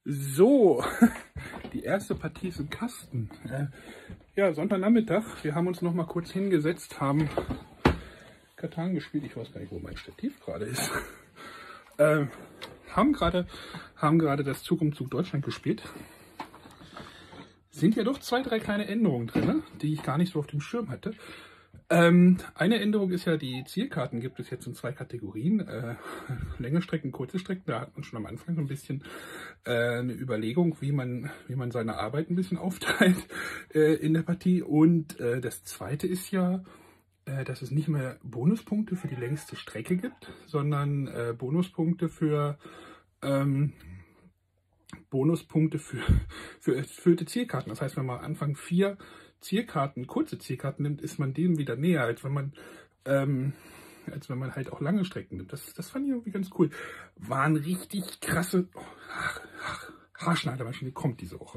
So, die erste Partie ist im Kasten. Ja, Sonntagnachmittag. Wir haben uns noch mal kurz hingesetzt, haben Katan gespielt. Ich weiß gar nicht, wo mein Stativ gerade ist. Haben gerade das Zug um Zug Deutschland gespielt. Sind ja doch 2, 3 kleine Änderungen drin, die ich gar nicht so auf dem Schirm hatte. Eine Änderung ist ja, die Zielkarten gibt es jetzt in 2 Kategorien. Längere Strecken, kurze Strecken. Da hat man schon am Anfang so ein bisschen eine Überlegung, wie man seine Arbeit ein bisschen aufteilt in der Partie. Und das zweite ist ja, dass es nicht mehr Bonuspunkte für die längste Strecke gibt, sondern Bonuspunkte für erfüllte Zielkarten. Das heißt, wenn man am Anfang 4 Zielkarten, kurze Zielkarten nimmt, ist man dem wieder näher, als wenn man halt auch lange Strecken nimmt. Das fand ich irgendwie ganz cool. Waren richtig krasse Haarschneidermaschine kommt diese Woche.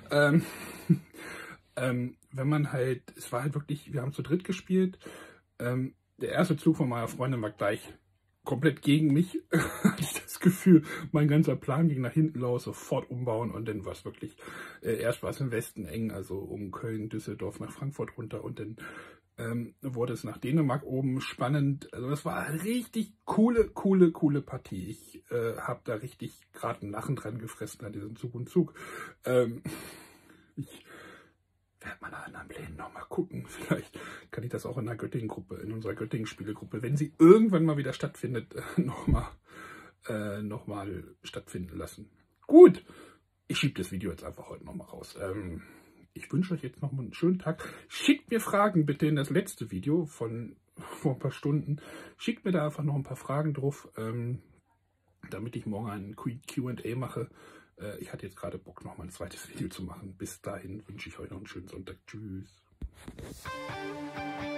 Wenn man halt, es war halt wirklich, wir haben zu dritt gespielt. Der erste Zug von meiner Freundin war gleich komplett gegen mich. Hatte ich das Gefühl, mein ganzer Plan ging nach hinten los, sofort umbauen, und dann war es wirklich, erst war es im Westen eng, also um Köln, Düsseldorf nach Frankfurt runter, und dann wurde es nach Dänemark oben spannend. Also das war eine richtig coole Partie. Ich habe da richtig gerade einen Lachen dran gefressen an diesem Zug und Zug. Ich werde mal nach anderen Plänen nochmal gucken. Vielleicht kann ich das auch in der Göttingen-Gruppe, in unserer Göttingen-Spiele-Gruppe, wenn sie irgendwann mal wieder stattfindet, nochmal stattfinden lassen. Gut, ich schiebe das Video jetzt einfach heute nochmal raus. Ich wünsche euch jetzt nochmal einen schönen Tag. Schickt mir Fragen bitte in das letzte Video von vor ein paar Stunden. Schickt mir da einfach noch ein paar Fragen drauf, damit ich morgen ein Q&A mache. Ich hatte jetzt gerade Bock, noch mal ein zweites Video zu machen. Bis dahin wünsche ich euch noch einen schönen Sonntag. Tschüss.